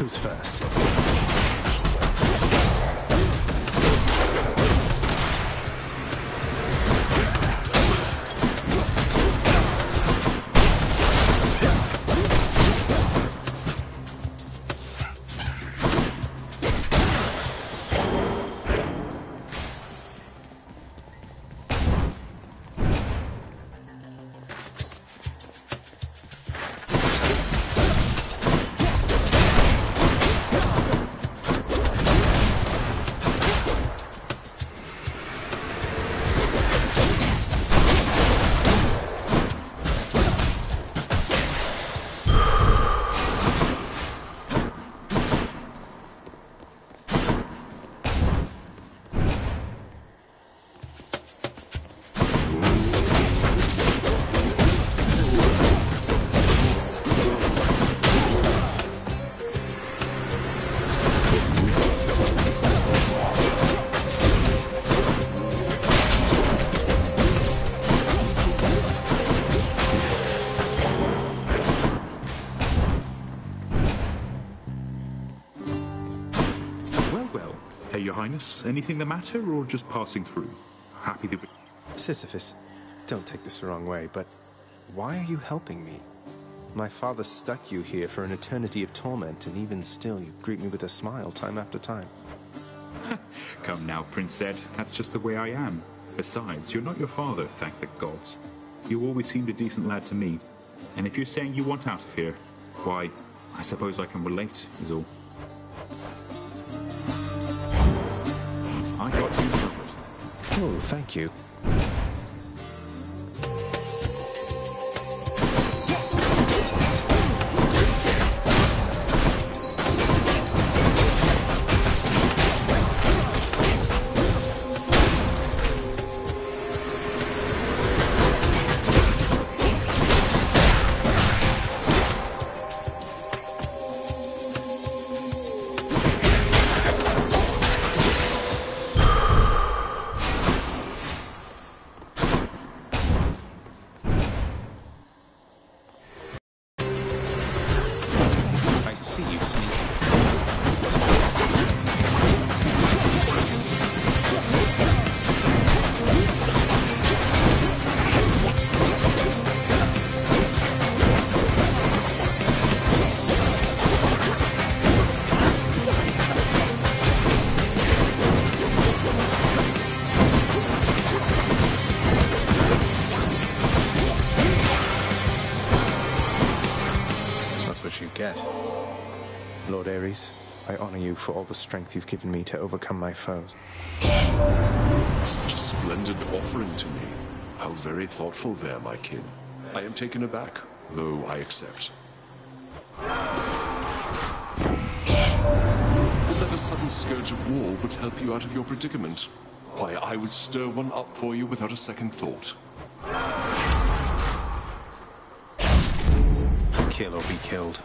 Who's first? Your Highness, anything the matter, or just passing through? Happy that we... Sisyphus, don't take this the wrong way, but why are you helping me? My father stuck you here for an eternity of torment, and even still you greet me with a smile time after time. Come now, Prince Ed, that's just the way I am. Besides, you're not your father, thank the gods. You always seemed a decent lad to me, and if you're saying you want out of here, why, I suppose I can relate, is all. I got you covered. Oh, thank you. Lord Ares, I honor you for all the strength you've given me to overcome my foes. Such a splendid offering to me. How very thoughtful there, my kin. I am taken aback, though I accept. That a sudden scourge of war would help you out of your predicament. Why, I would stir one up for you without a second thought. Kill or be killed.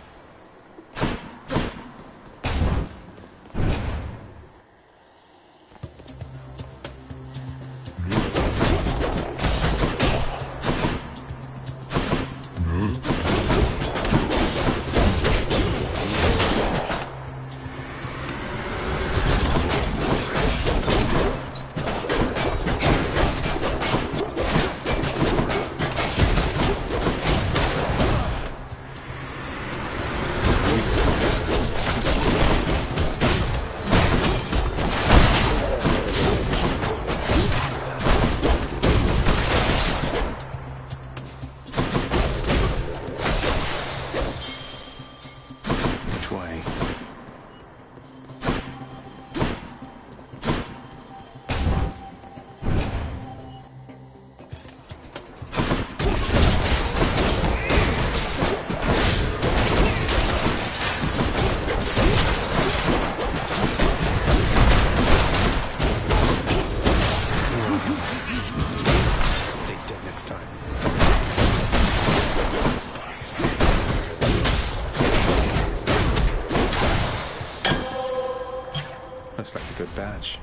Looks like a good badge.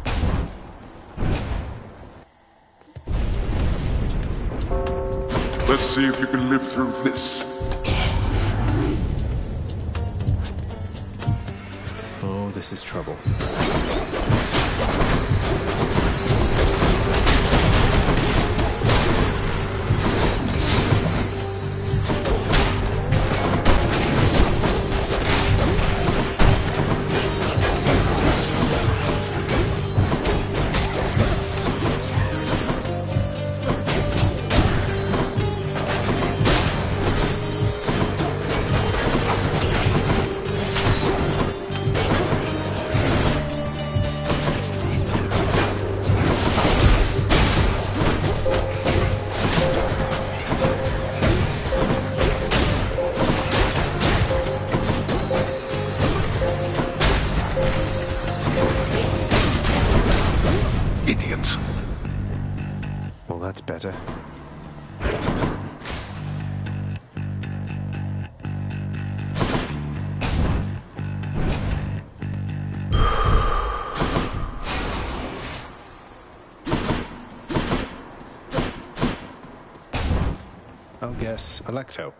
Let's see if you can live through this. this is trouble. Idiots. Well, that's better. I'll guess Alecto.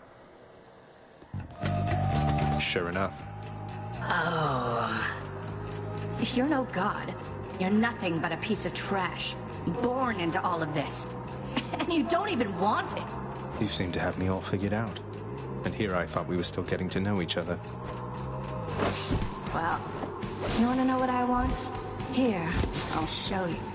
Sure enough. Oh. If you're no god, you're nothing but a piece of trash, born into all of this. And you don't even want it. You seem to have me all figured out. And here I thought we were still getting to know each other. Well, you want to know what I want? Here, I'll show you.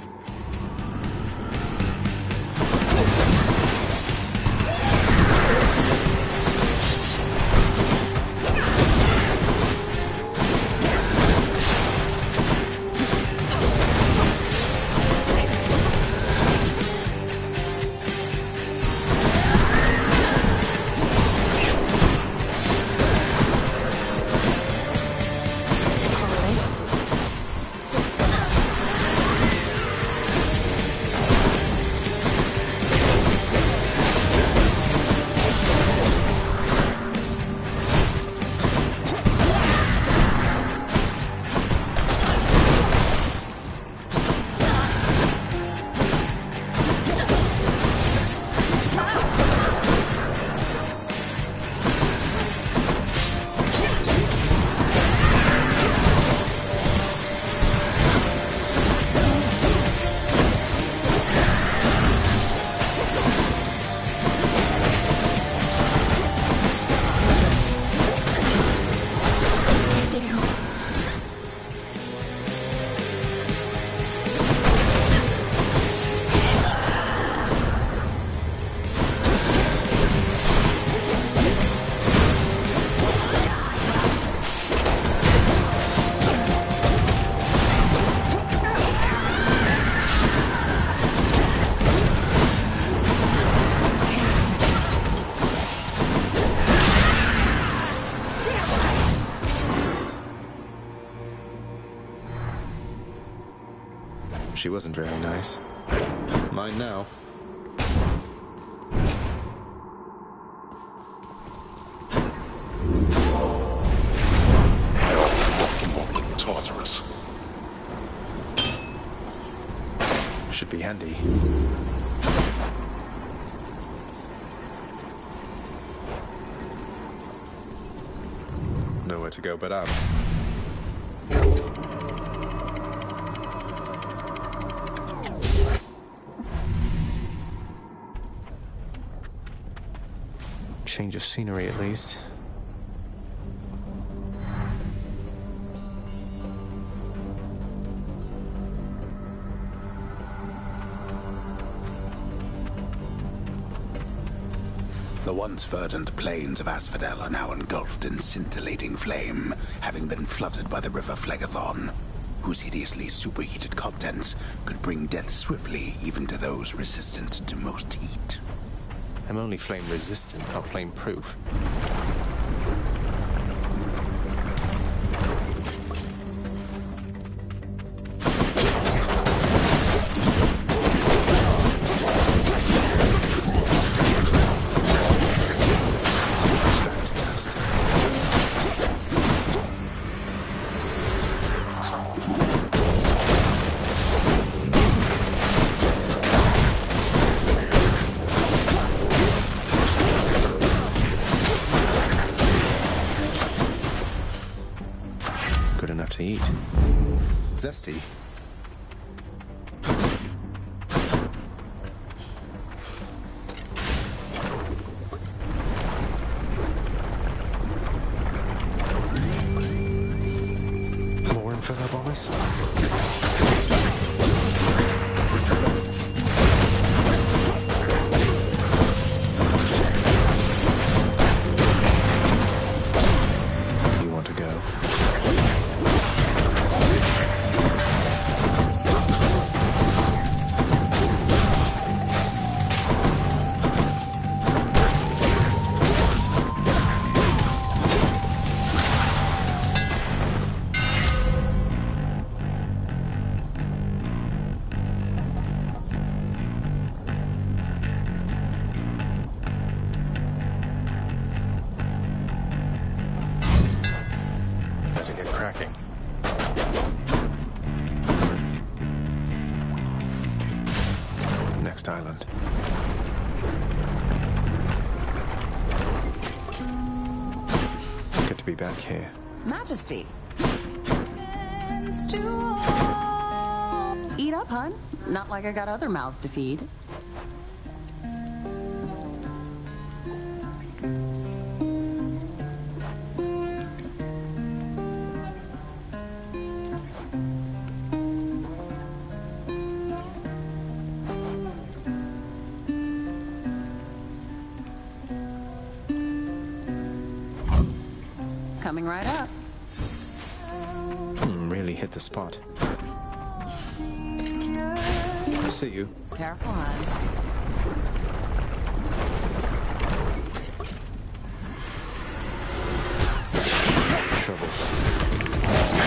She wasn't very nice. Mine now. Tartarus. Should be handy. Nowhere to go but up. Change of scenery, at least. The once verdant plains of Asphodel are now engulfed in scintillating flame, having been flooded by the river Phlegethon, whose hideously superheated contents could bring death swiftly even to those resistant to most heat. I'm only flame resistant, not flame proof. out to eat. Zesty. More info, Boris? You want to go? Better get cracking. Next island. Good to be back here. Majesty. Eat up, hun. Not like I got other mouths to feed. Coming right up. Really hit the spot. See you. Careful, hun. Trouble.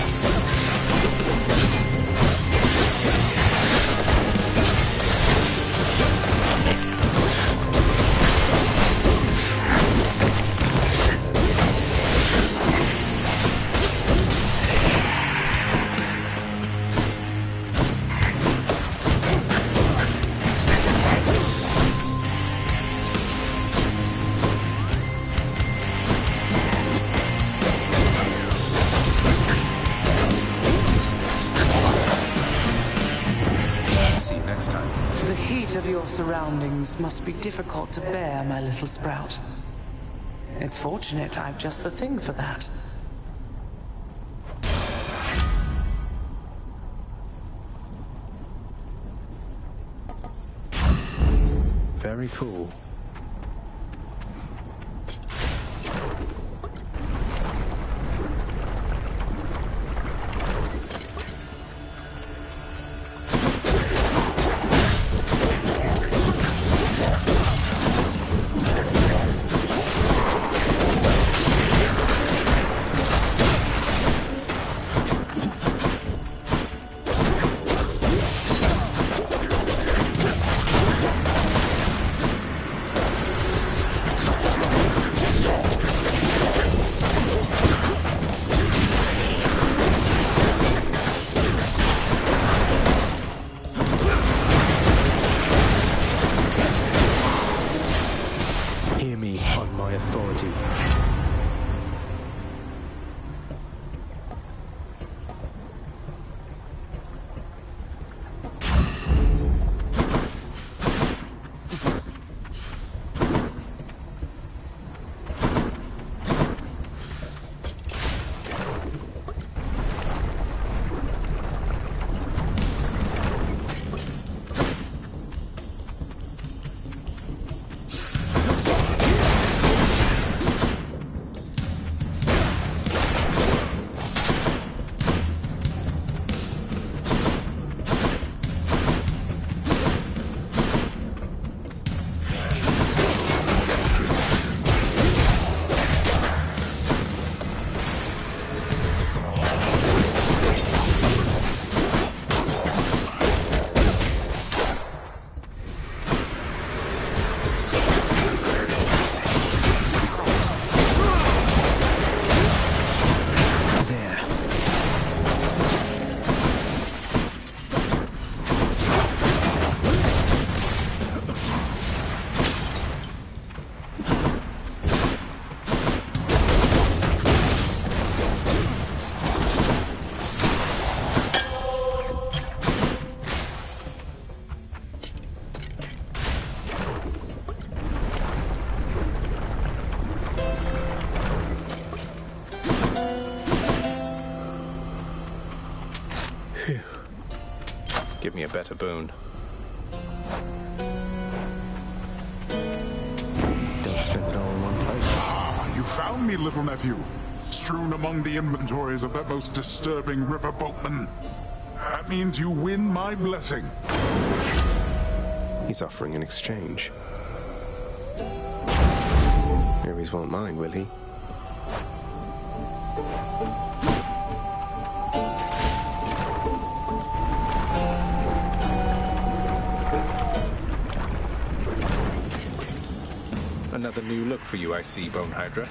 See you next time. The heat of your surroundings must be difficult to bear, my little sprout. It's fortunate I've just the thing for that. Very cool. Hear me on my authority. a better boon. Don't spend it all in one place. Ah, you found me, little nephew. Strewn among the inventories of that most disturbing river boatman. That means you win my blessing. He's offering an exchange. Ares won't mind, will he? Another new look for you, I see, Bone Hydra.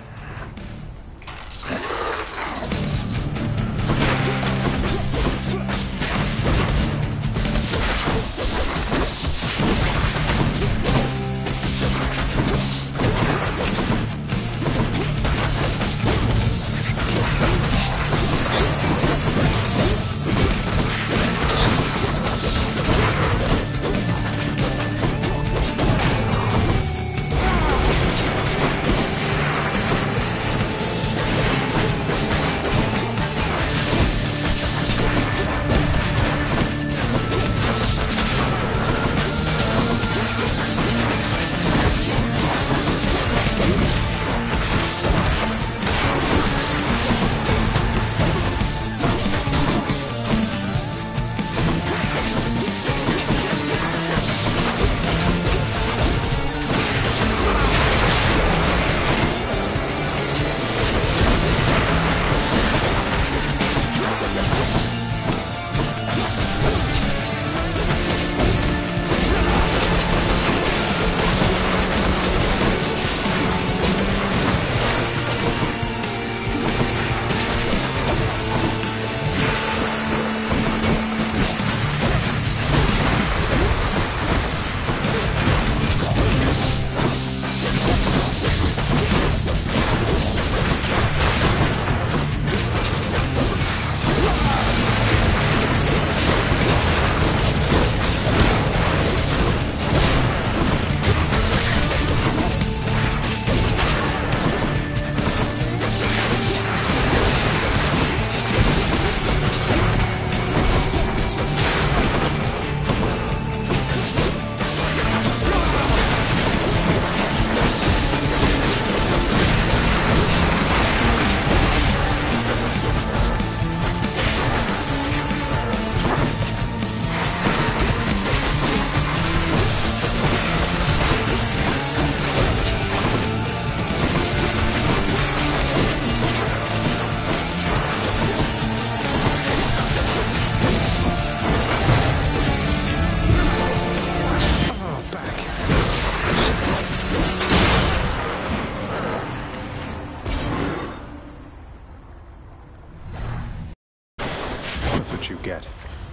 What you get.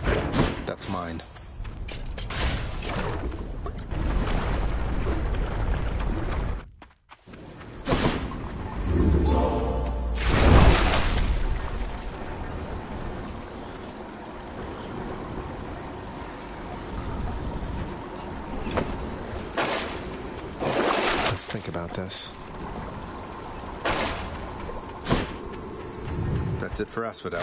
That's mine. Let's think about this. That's it for Asphodel.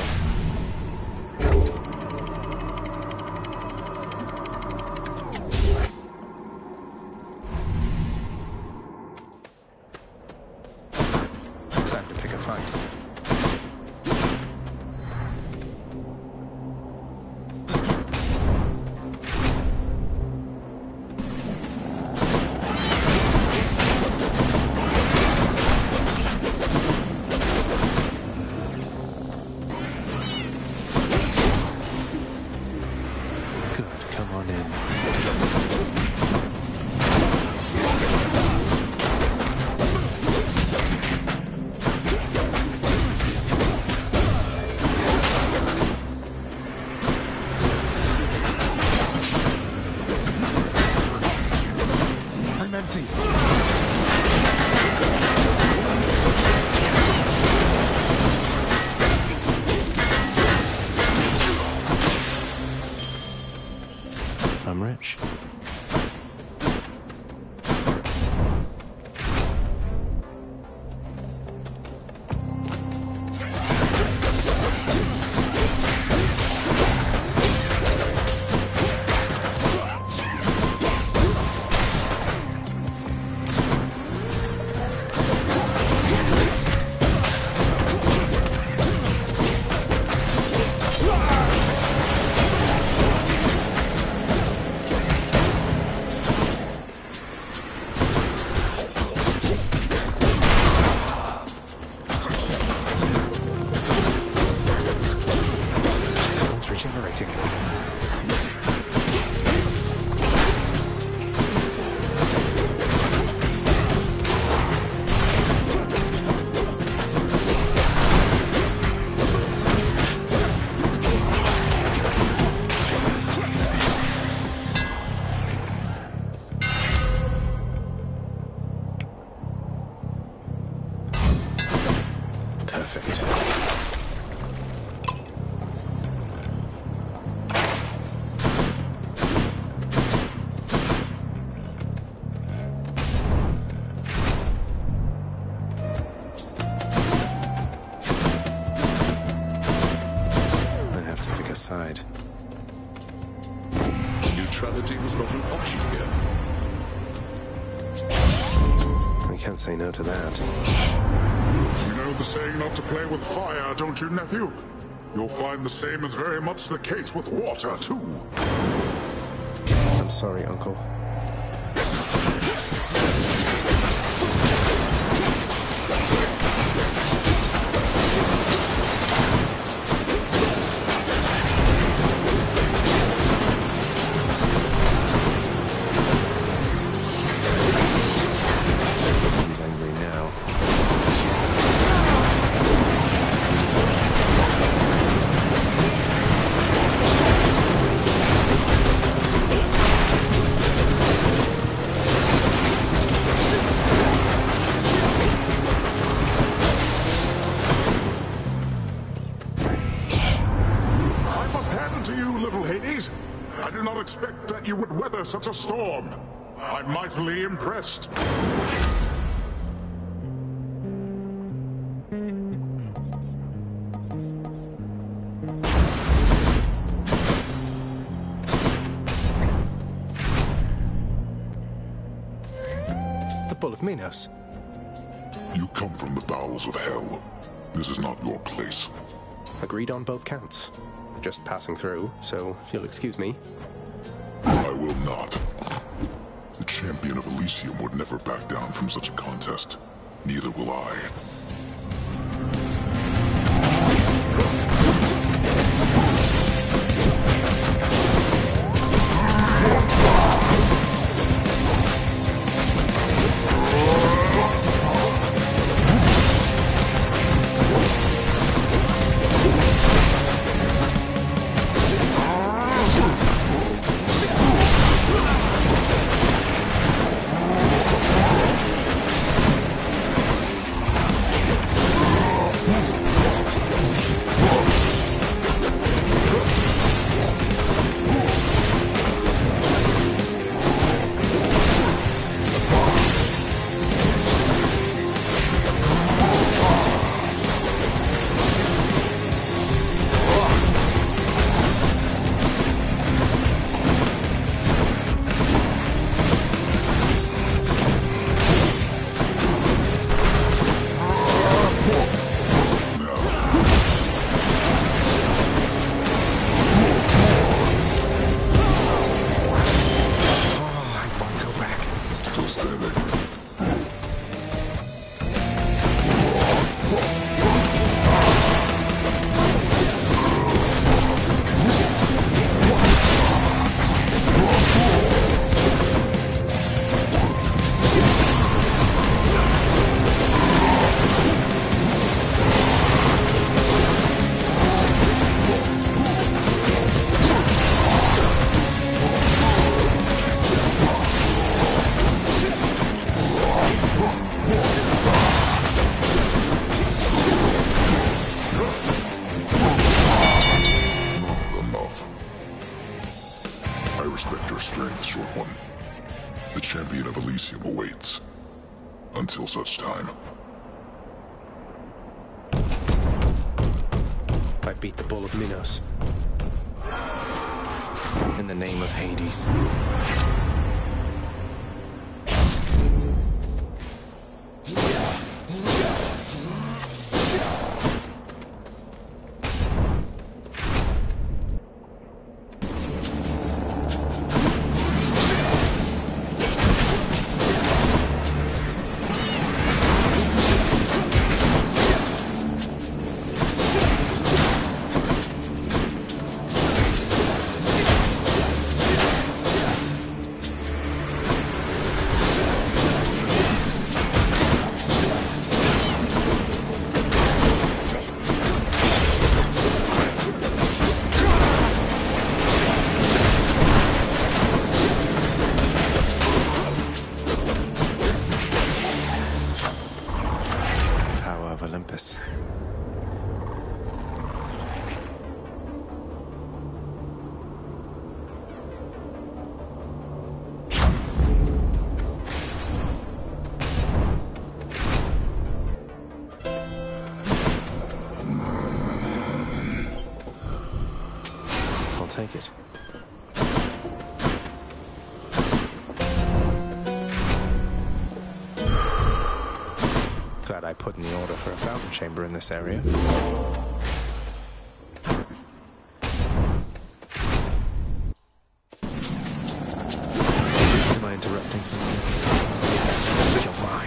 Time to pick a fight. Perfect. I have to pick a side. Neutrality was not an option here. I can't say no to that. You know the saying not to play with fire, don't you, nephew? You'll find the same is very much the case with water, too. I'm sorry, Uncle. He's angry now. I'm a fan to you, little Hades. I did not expect that you would weather such a storm. I'm mightily impressed. The Bull of Minos. You come from the bowels of hell. This is not your place. Agreed on both counts. Just passing through, so if you'll excuse me. I will not. The champion of Elysium would never back down from such a contest. Neither will I. strength, Short One. The champion of Elysium awaits. Until such time. I beat the Bull of Minos. In the name of Hades. Olympus. take it. Glad I put in the order for a fountain chamber in this area. Am I interrupting something? You're mine.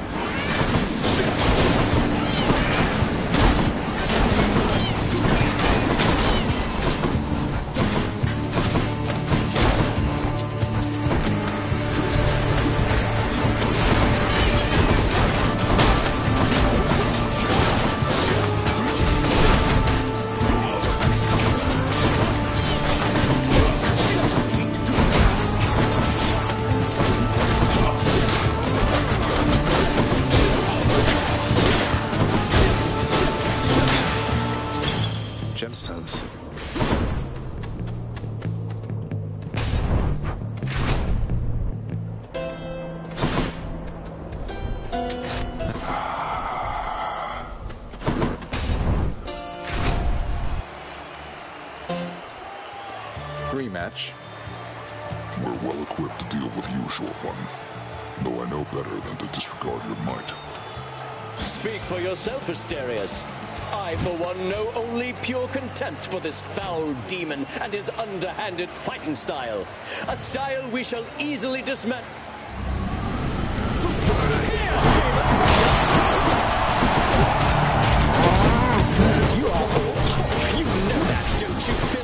Gemstones. Rematch. We're well equipped to deal with you, Short One. Though I know better than to disregard your might. Speak for yourself, Asterius. I, for one, know only pure contempt for this foul demon and his underhanded fighting style. A style we shall easily dismantle. You are all talk. You know that, don't you, Phil?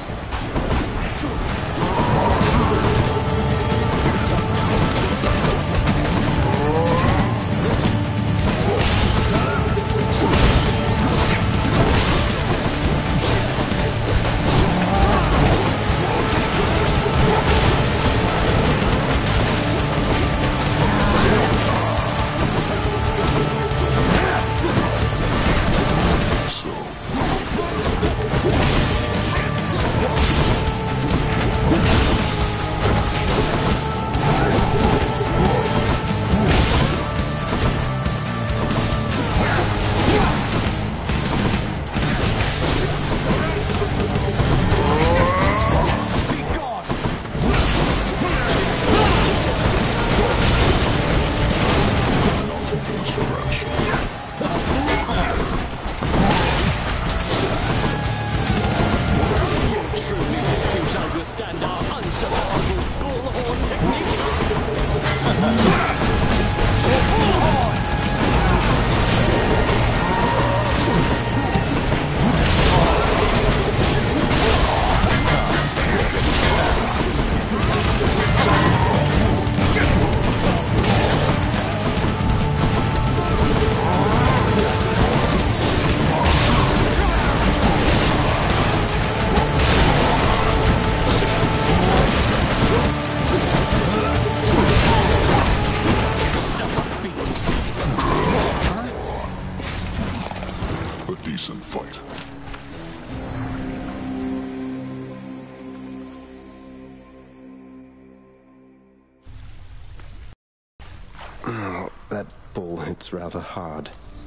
That ball hits rather hard.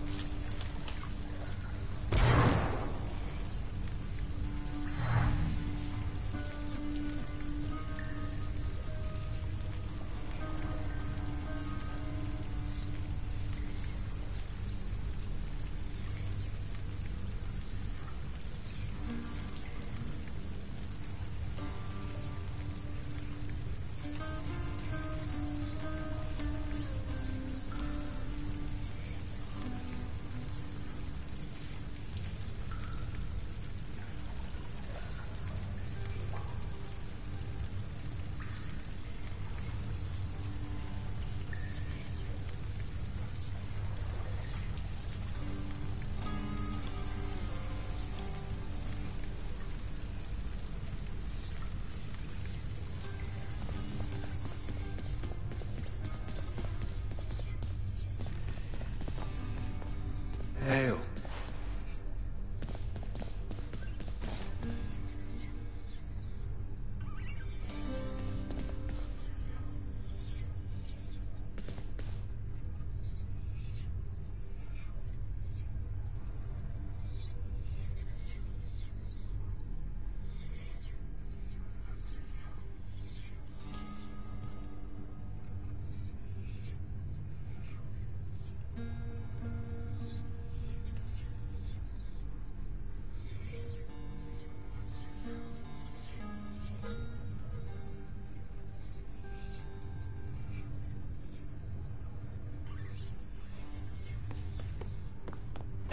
Hail.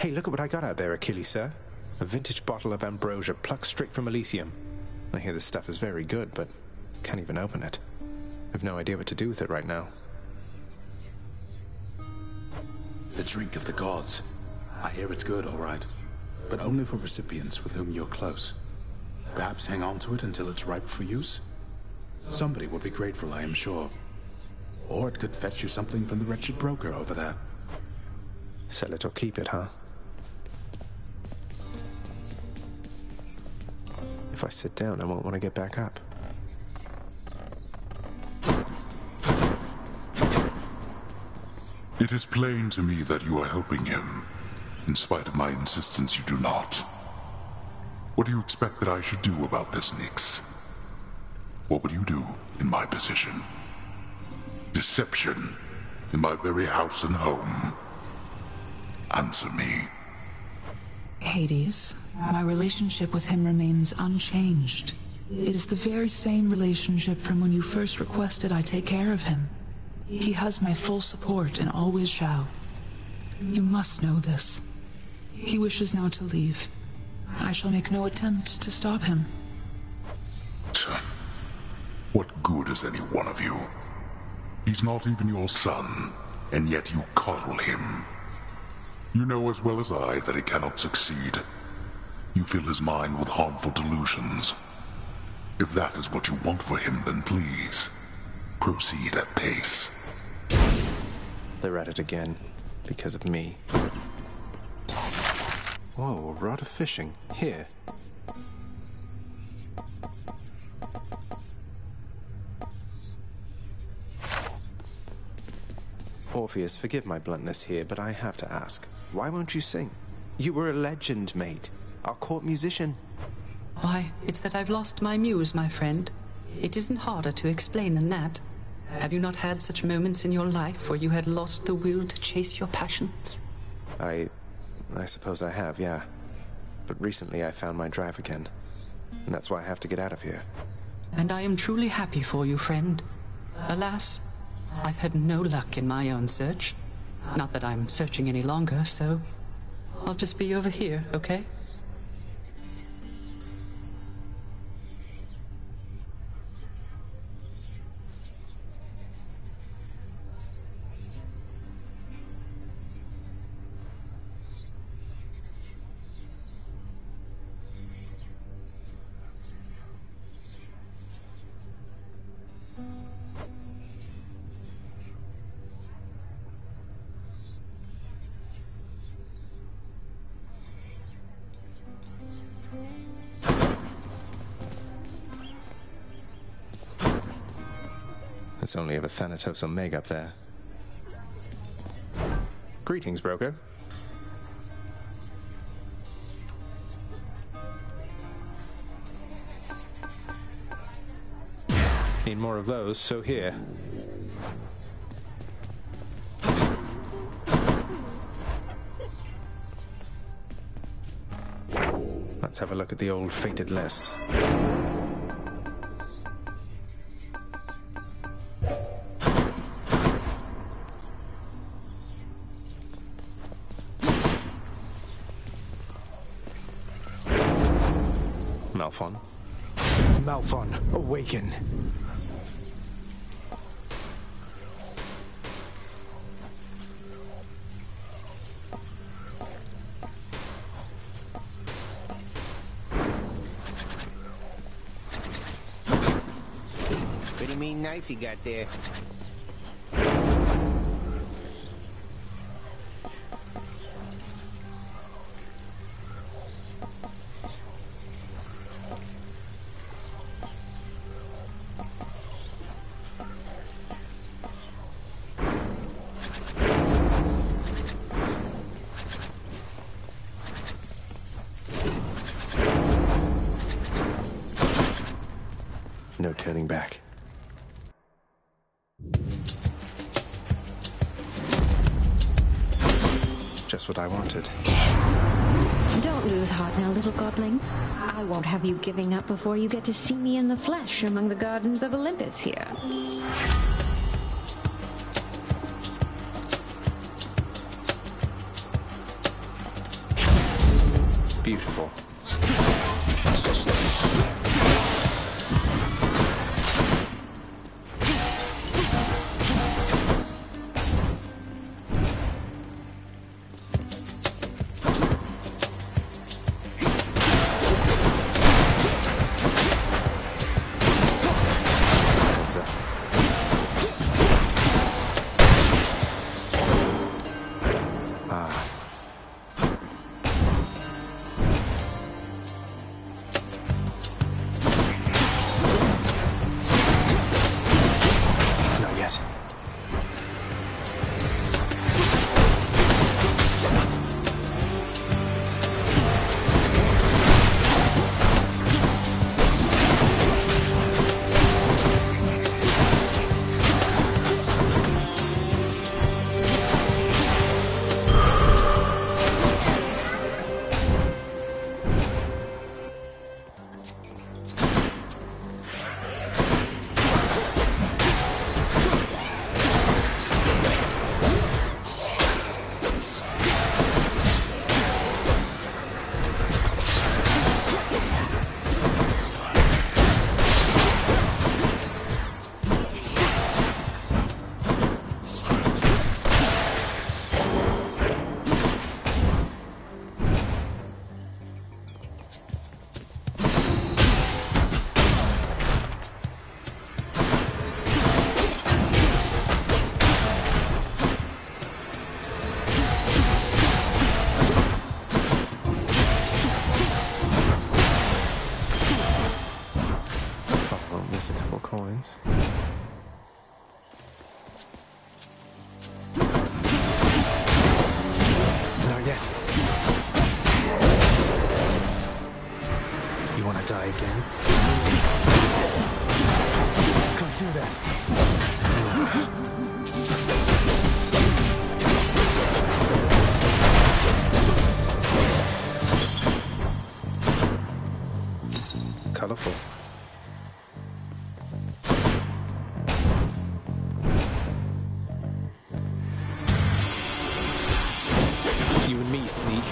Hey, look at what I got out there, Achilles, sir. A vintage bottle of ambrosia plucked straight from Elysium. I hear this stuff is very good, but can't even open it. I've no idea what to do with it right now. The drink of the gods. I hear it's good, all right. But only for recipients with whom you're close. Perhaps hang on to it until it's ripe for use? Somebody would be grateful, I am sure. Or it could fetch you something from the wretched broker over there. Sell it or keep it, huh? If I sit down, I won't want to get back up. It is plain to me that you are helping him. In spite of my insistence, you do not. What do you expect that I should do about this, Nyx? What would you do in my position? Deception in my very house and home. Answer me. Hades, my relationship with him remains unchanged. It is the very same relationship from when you first requested I take care of him. He has my full support and always shall. You must know this. He wishes now to leave. I shall make no attempt to stop him. What good is any one of you? He's not even your son, and yet you coddle him. You know as well as I that he cannot succeed. You fill his mind with harmful delusions. If that is what you want for him, then please, proceed at pace. They're at it again, because of me. Whoa, a rod of fishing. Here. Orpheus, forgive my bluntness here, but I have to ask. Why won't you sing? You were a legend, mate. Our court musician. Why, it's that I've lost my muse, my friend. It isn't harder to explain than that. Have you not had such moments in your life where you had lost the will to chase your passions? I suppose I have, yeah. But recently I found my drive again. And that's why I have to get out of here. And I am truly happy for you, friend. Alas, I've had no luck in my own search. Not that I'm searching any longer, so I'll just be over here, okay? It's only of a Thanatos Omega up there. Greetings, broker. Need more of those, so here. Let's have a look at the old fated list. Malphon. Malphon, awaken! Pretty mean knife you got there. No turning back. Just what I wanted. Don't lose heart now, little godling. I won't have you giving up before you get to see me in the flesh among the gardens of Olympus here. Beautiful. A couple coins. Not yet. You want to die again? Can't do that. Colorful. You and me, sneak.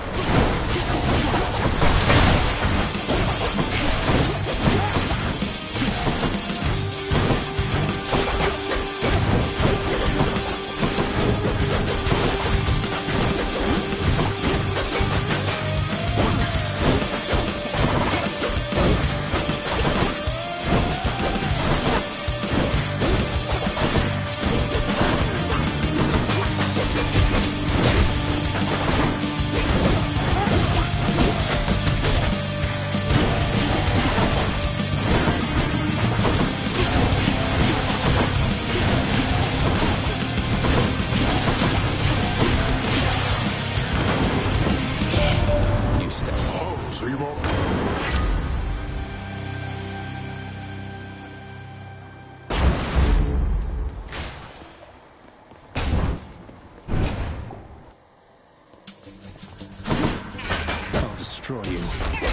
Destroy you.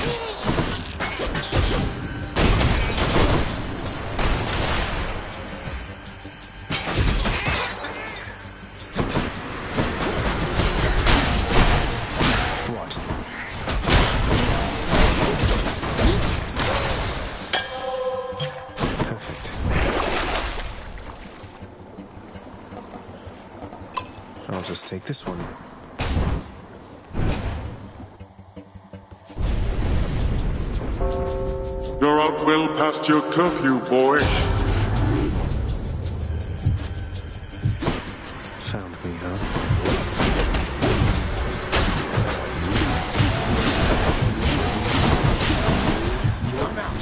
What? Perfect. I'll just take this one. You're out well past your curfew, boy. Found me, huh? I'm out.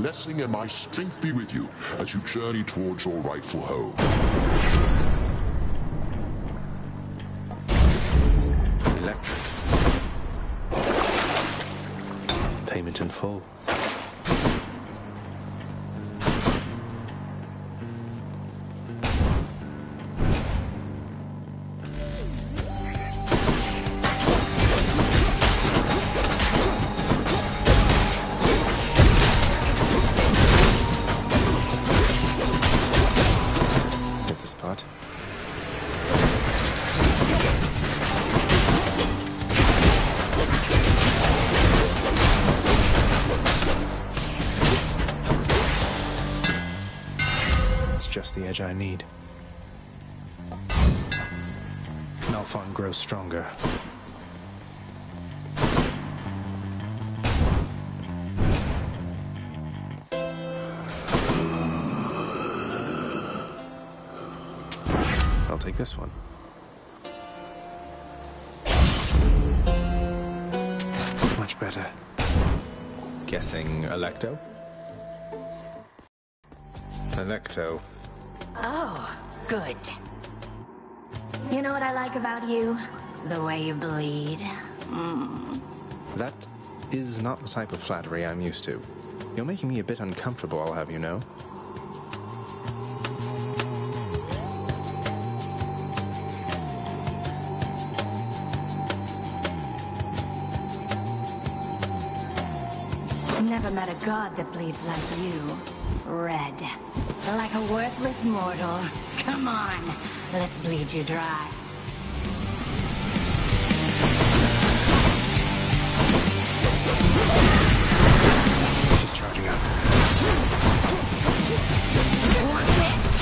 blessing and my strength be with you as you journey towards your rightful home. Electric. Payment in full. Just the edge I need. Malphon grows stronger. I'll take this one. Much better. Guessing Electo? Electo. Oh, good. You know what I like about you? The way you bleed. That is not the type of flattery I'm used to. You're making me a bit uncomfortable, I'll have you know. Never met a god that bleeds like you. Red. Like a worthless mortal. Come on, let's bleed you dry. She's charging up. Watch this!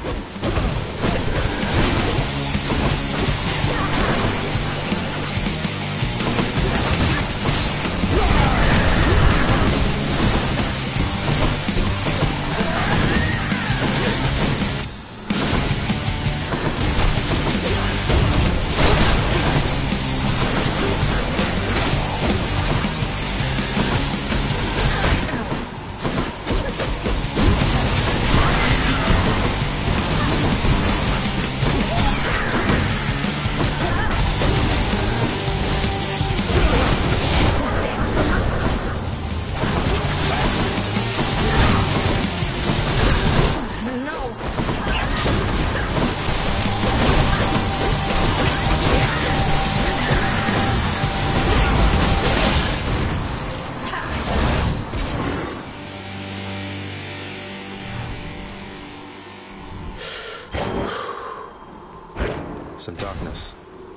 Some darkness.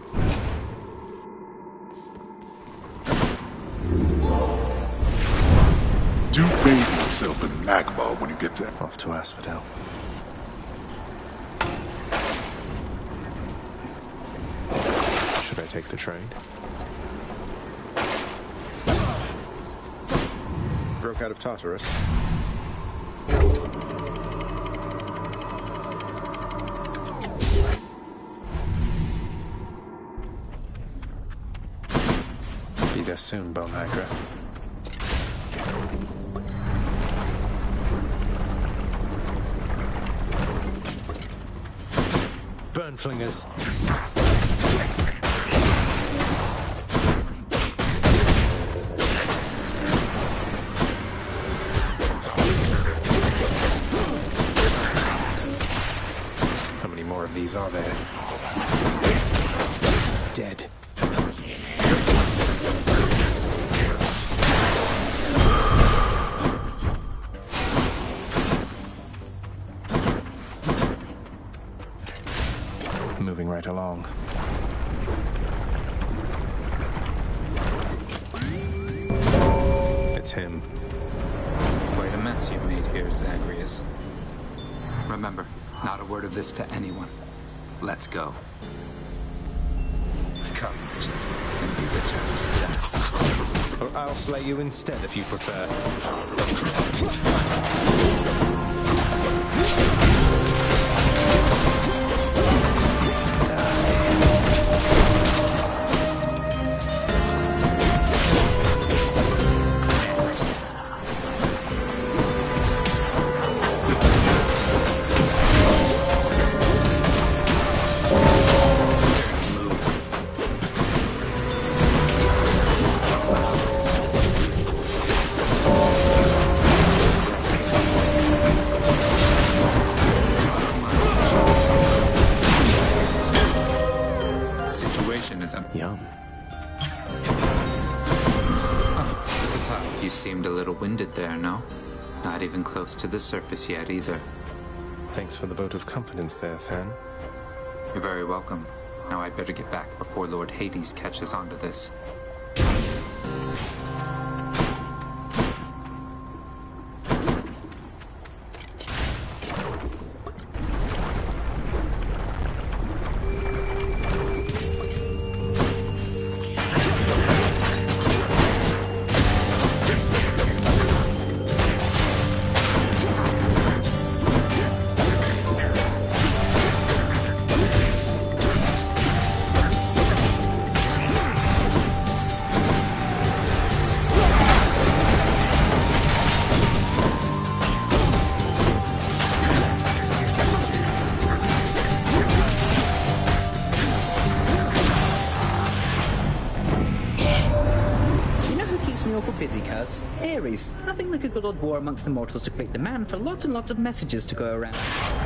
Do bathe yourself in magma when you get there. Off to Asphodel. Should I take the trade? Broke out of Tartarus. Be there soon, Bone Hydra. Burn flingers. How many more of these are there? Dead. Moving right along. It's him. Quite a mess you've made here, Zagreus. Remember, not a word of this to anyone. Let's go. Come, bitches, and be returned to death. Or I'll slay you instead if you prefer. winded there, no? Not even close to the surface yet, either. Thanks for the vote of confidence there, Than. You're very welcome. Now I'd better get back before Lord Hades catches on to this. Ares. Nothing like a good old war amongst the mortals to create demand for lots and lots of messages to go around.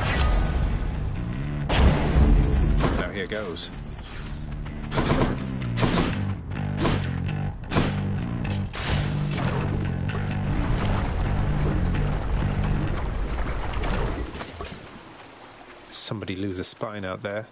Now here goes. Somebody lose a spine out there.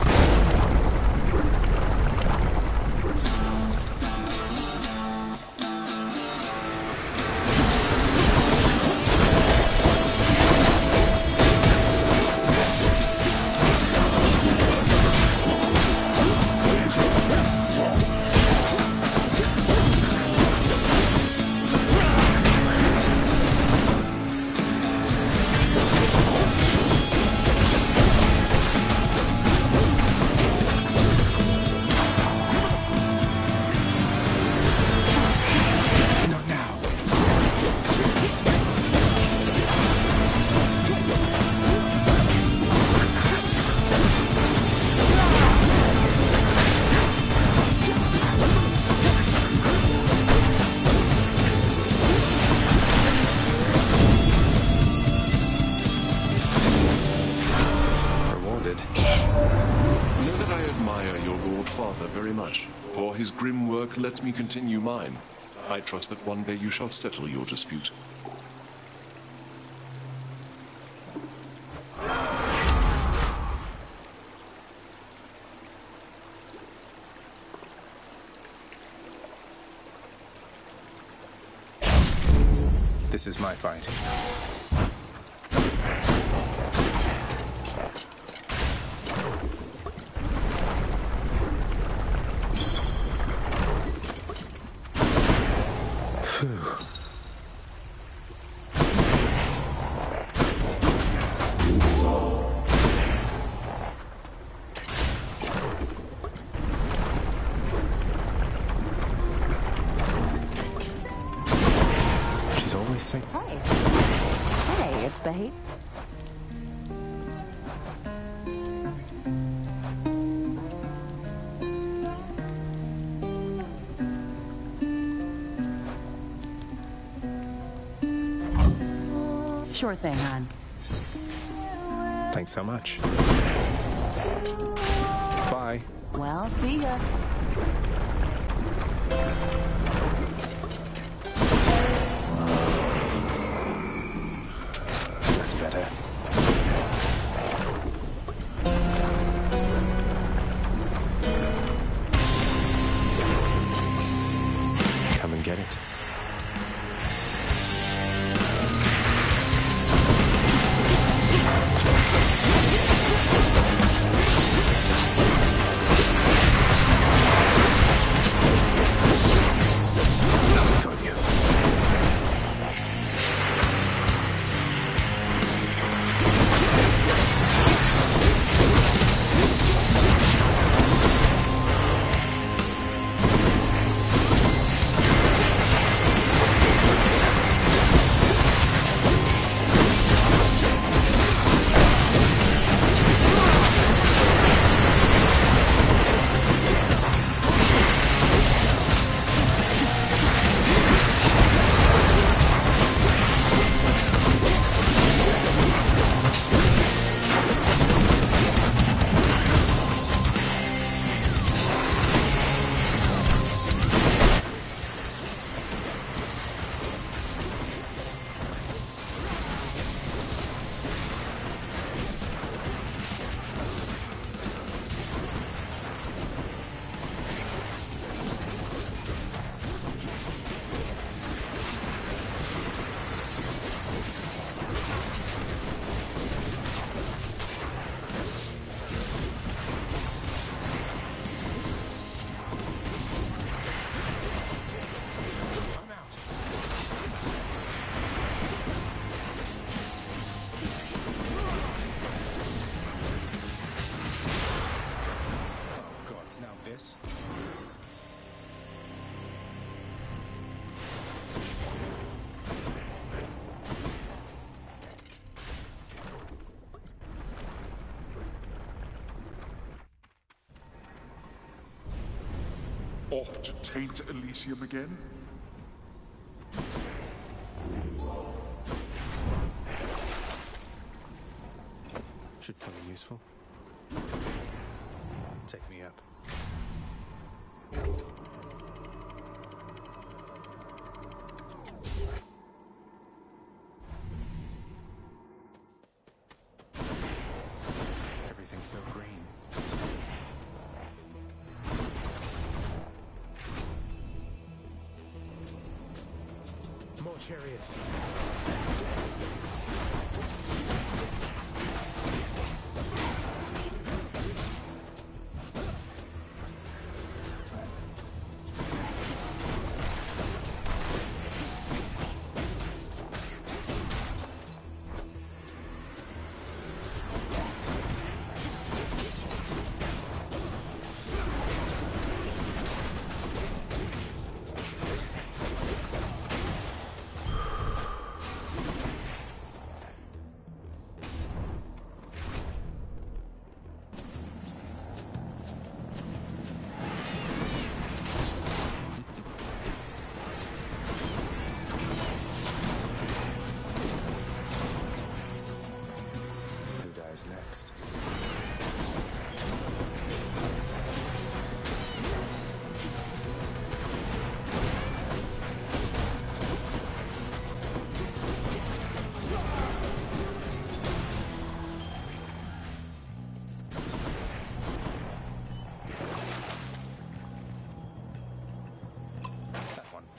His grim work lets me continue mine. I trust that one day you shall settle your dispute. This is my fight. She's always saying, Hey. Hey, it's the hate. Sure thing, hon. Thanks so much. Bye. Well, see ya. That's better. Come and get it. Got you. Off to taint Elysium again? Should come in useful. Take me up. Everything's so green. More chariots. Next. That one.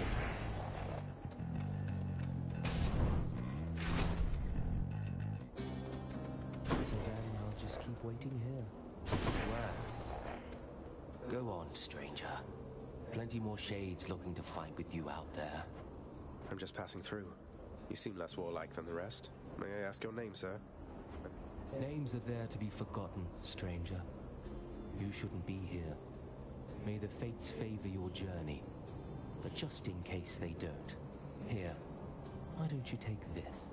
Keep waiting here. Well, go on, stranger. Plenty more shades looking to fight with you out there. I'm just passing through. You seem less warlike than the rest. May I ask your name, sir? Names are there to be forgotten, stranger. You shouldn't be here. May the fates favor your journey. But just in case they don't, here, why don't you take this?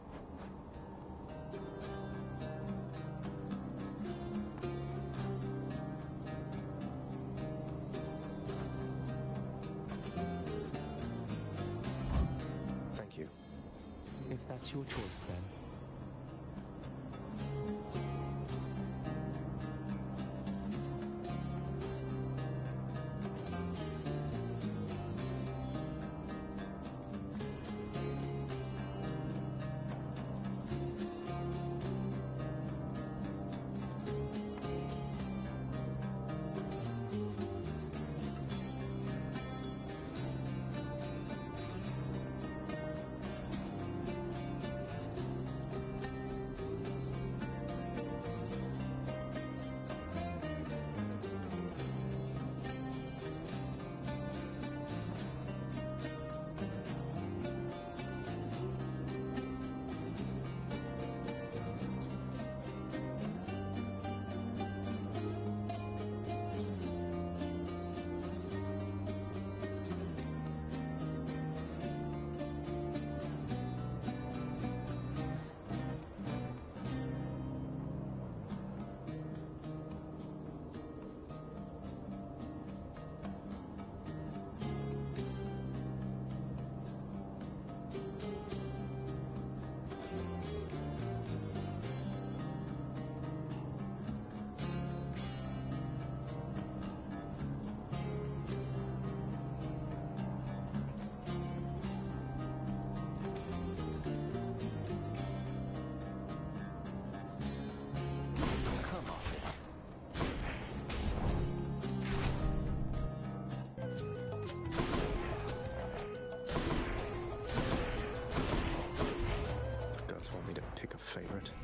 If that's your choice, then. favorite.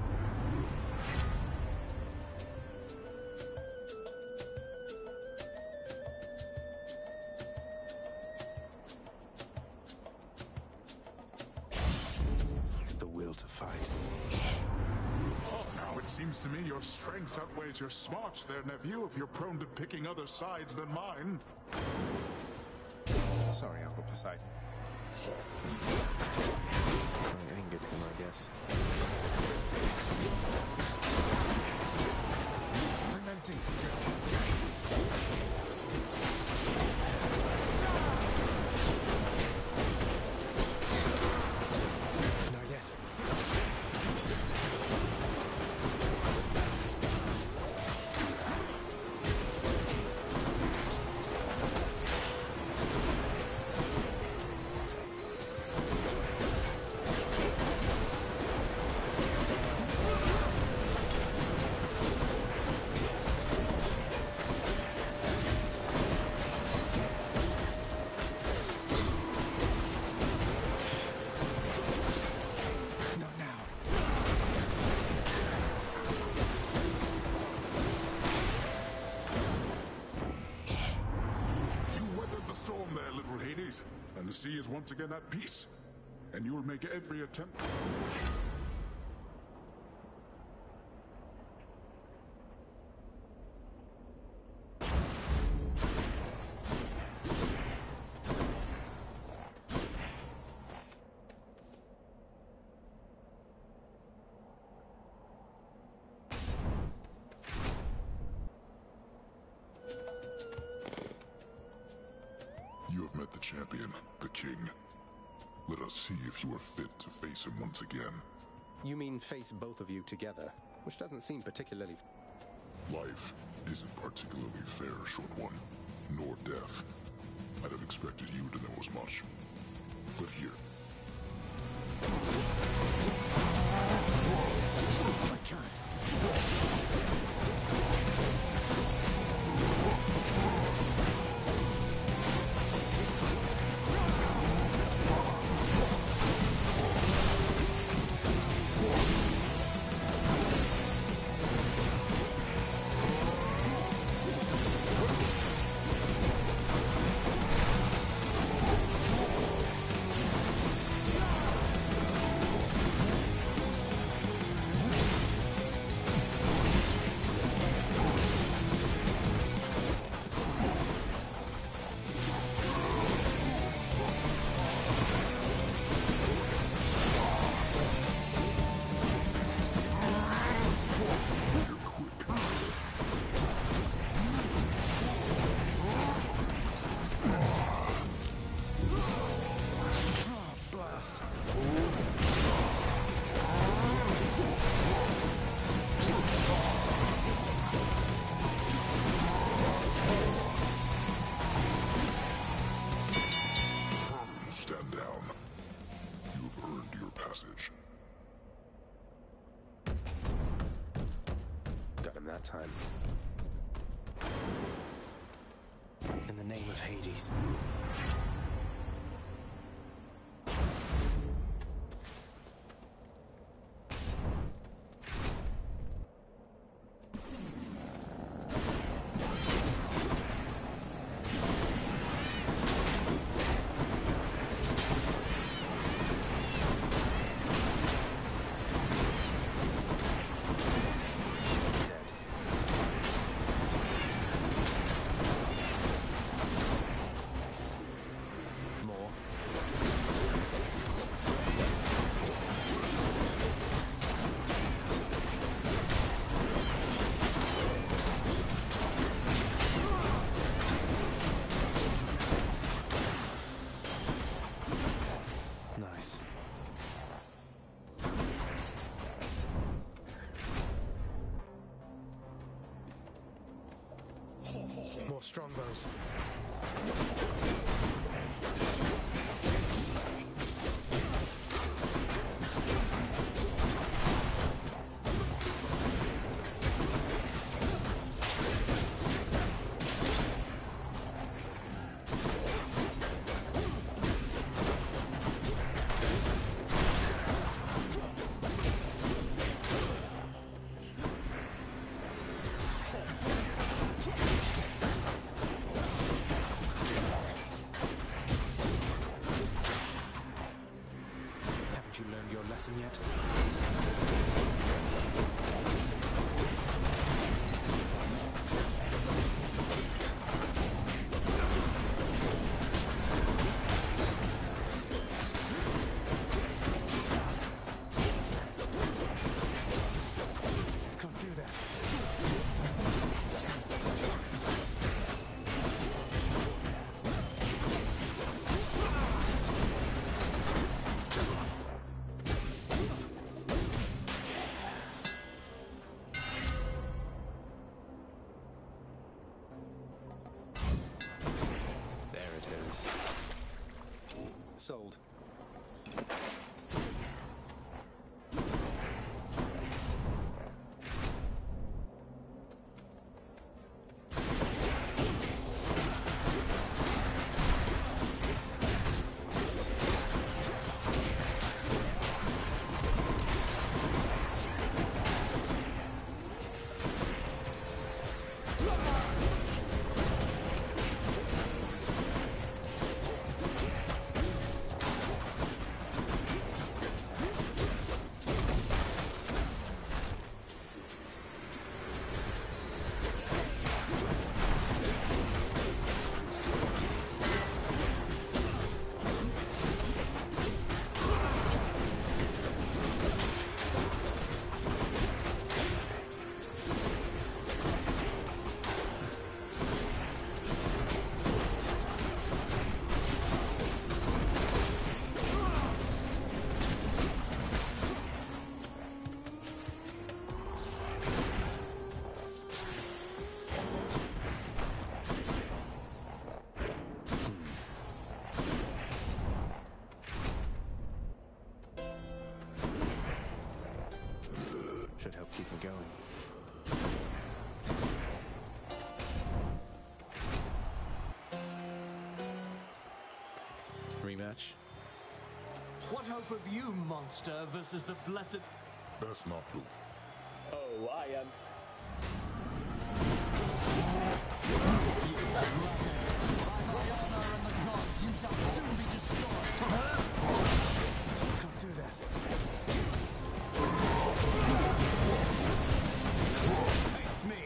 The will to fight. Oh, now it seems to me your strength outweighs your smarts there, nephew, if you're prone to picking other sides than mine. Sorry, Uncle Poseidon. I angered him, I guess. I'm empty. sea is once again at peace, and you will make every attempt. You have met the champion, the king. Let us see if you are fit to face him once again. You mean face both of you together, which doesn't seem particularly... Life isn't particularly fair, Short One, nor death. I'd have expected you to know as much. But here. I can't. Stand down. You have earned your passage. Got him that time. In the name of Hades. Nice. More strongbows. Haven't you learned your lesson yet? Can't do that. Should help keep me going. Rematch? What hope have you, monster, versus the blessed... Best not do. Oh, I am... By my honor and the gods, you shall soon be destroyed. Can't do that. Face me.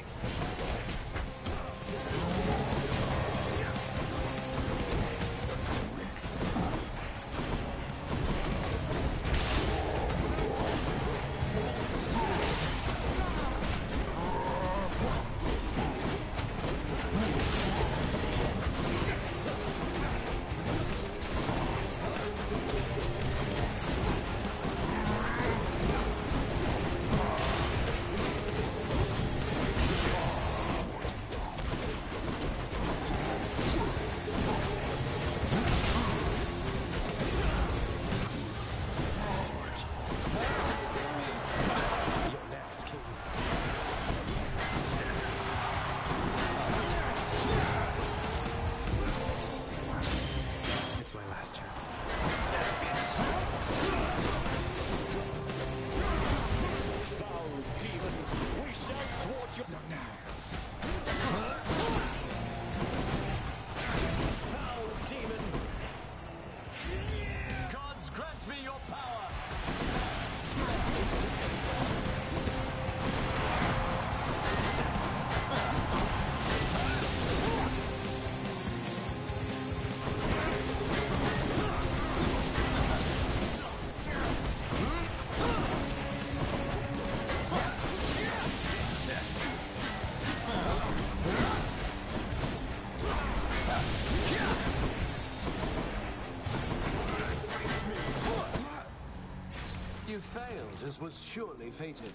You failed, as was surely fated.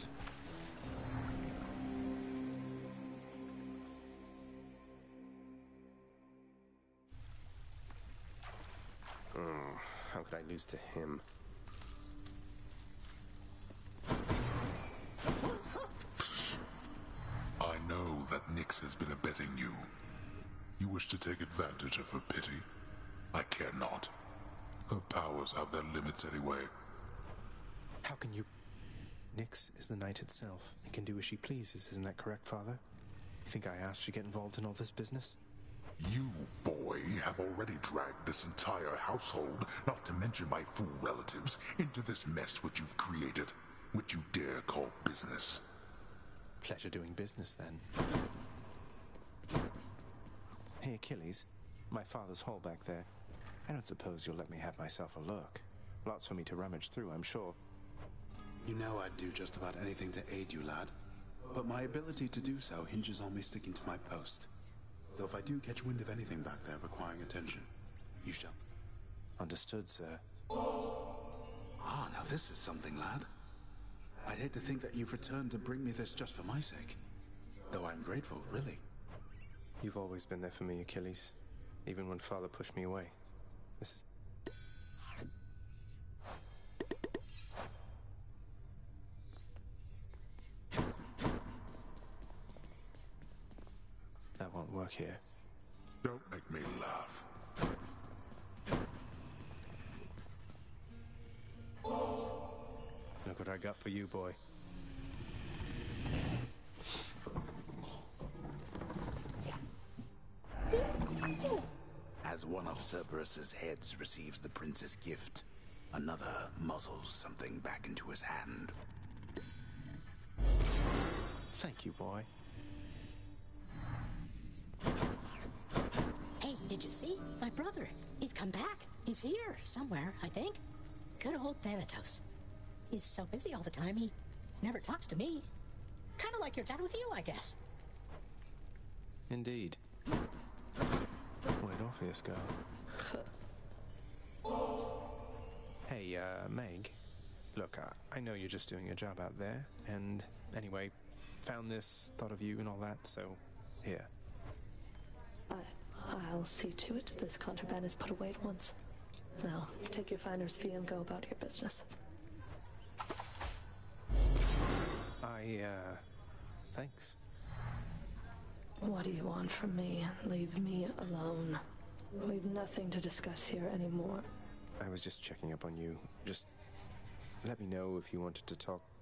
How could I lose to him? I know that Nyx has been abetting you. You wish to take advantage of her pity? I care not. Her powers have their limits anyway. How can you... Nyx is the night itself and can do as she pleases, isn't that correct, Father? You think I asked you to get involved in all this business? You, boy, have already dragged this entire household, not to mention my fool relatives, into this mess which you've created, which you dare call business. Pleasure doing business, then. Hey, Achilles. My father's hole back there. I don't suppose you'll let me have myself a look. Lots for me to rummage through, I'm sure. You know I'd do just about anything to aid you, lad. But my ability to do so hinges on me sticking to my post. Though if I do catch wind of anything back there requiring attention, you shall. Understood, sir. Ah, now this is something, lad. I'd hate to think that you've returned to bring me this just for my sake. Though I'm grateful, really. You've always been there for me, Achilles. Even when Father pushed me away. This is... That won't work here. Don't make me laugh. Look what I got for you, boy. As one of Cerberus's heads receives the prince's gift, another muzzles something back into his hand. Thank you, boy. Hey, did you see? My brother. He's come back. He's here, somewhere, I think. Good old Thanatos. He's so busy all the time, he never talks to me. Kind of like your dad with you, I guess. Indeed. Where'd Orpheus go? Hey, Meg. Look, I know you're just doing your job out there, and anyway, found this, thought of you and all that, so here. I'll see to it this contraband is put away at once. Now, take your finer's fee and go about your business. I Thanks. What do you want from me? Leave me alone. We've nothing to discuss here anymore. I was just checking up on you. Just let me know if you wanted to talk